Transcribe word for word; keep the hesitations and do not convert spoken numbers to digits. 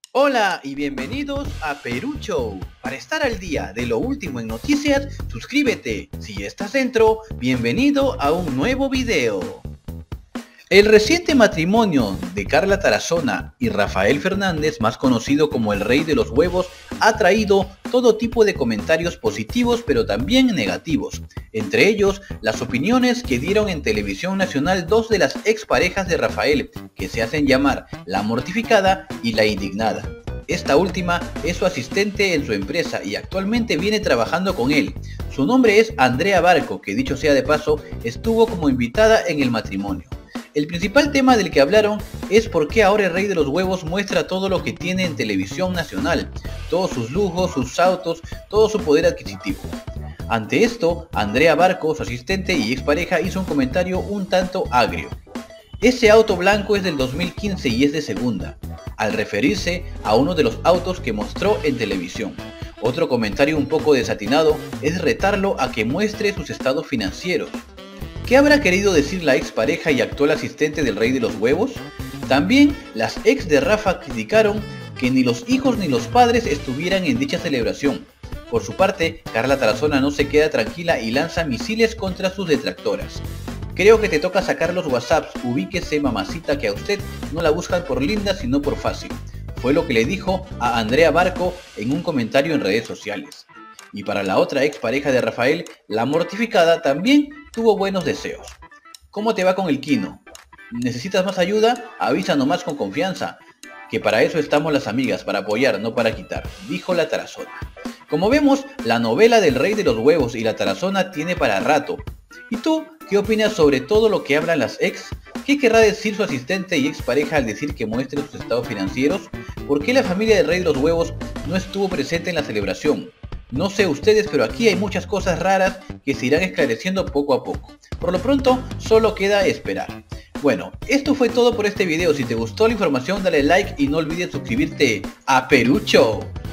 Hola y bienvenidos a Perú Show. Para estar al día de lo último en noticias, suscríbete. Si estás dentro, bienvenido a un nuevo video. El reciente matrimonio de Carla Tarazona y Rafael Fernández, más conocido como el Rey de los Huevos, ha traído todo tipo de comentarios positivos pero también negativos. Entre ellos, las opiniones que dieron en Televisión Nacional dos de las exparejas de Rafael, que se hacen llamar La Mortificada y La Indignada. Esta última es su asistente en su empresa y actualmente viene trabajando con él. Su nombre es Andrea Barco, que dicho sea de paso, estuvo como invitada en el matrimonio. El principal tema del que hablaron es por qué ahora el Rey de los Huevos muestra todo lo que tiene en Televisión Nacional, todos sus lujos, sus autos, todo su poder adquisitivo. Ante esto, Andrea Barco, su asistente y expareja, hizo un comentario un tanto agrio. Ese auto blanco es del dos mil quince y es de segunda, al referirse a uno de los autos que mostró en televisión. Otro comentario un poco desatinado es retarlo a que muestre sus estados financieros. ¿Qué habrá querido decir la expareja y actual asistente del Rey de los Huevos? También las ex de Rafa criticaron que ni los hijos ni los padres estuvieran en dicha celebración. Por su parte, Carla Tarazona no se queda tranquila y lanza misiles contra sus detractoras. Creo que te toca sacar los WhatsApps, ubíquese mamacita, que a usted no la buscan por linda sino por fácil. Fue lo que le dijo a Andrea Barco en un comentario en redes sociales. Y para la otra expareja de Rafael, La Mortificada, también tuvo buenos deseos. ¿Cómo te va con el Kino? ¿Necesitas más ayuda? Avisa nomás con confianza, que para eso estamos las amigas, para apoyar, no para quitar, dijo la Tarazona. Como vemos, la novela del Rey de los Huevos y la Tarazona tiene para rato. ¿Y tú qué opinas sobre todo lo que hablan las ex? ¿Qué querrá decir su asistente y expareja al decir que muestre sus estados financieros? ¿Por qué la familia del Rey de los Huevos no estuvo presente en la celebración? No sé ustedes, pero aquí hay muchas cosas raras que se irán esclareciendo poco a poco. Por lo pronto, solo queda esperar. Bueno, esto fue todo por este video. Si te gustó la información, dale like y no olvides suscribirte a Perú Show.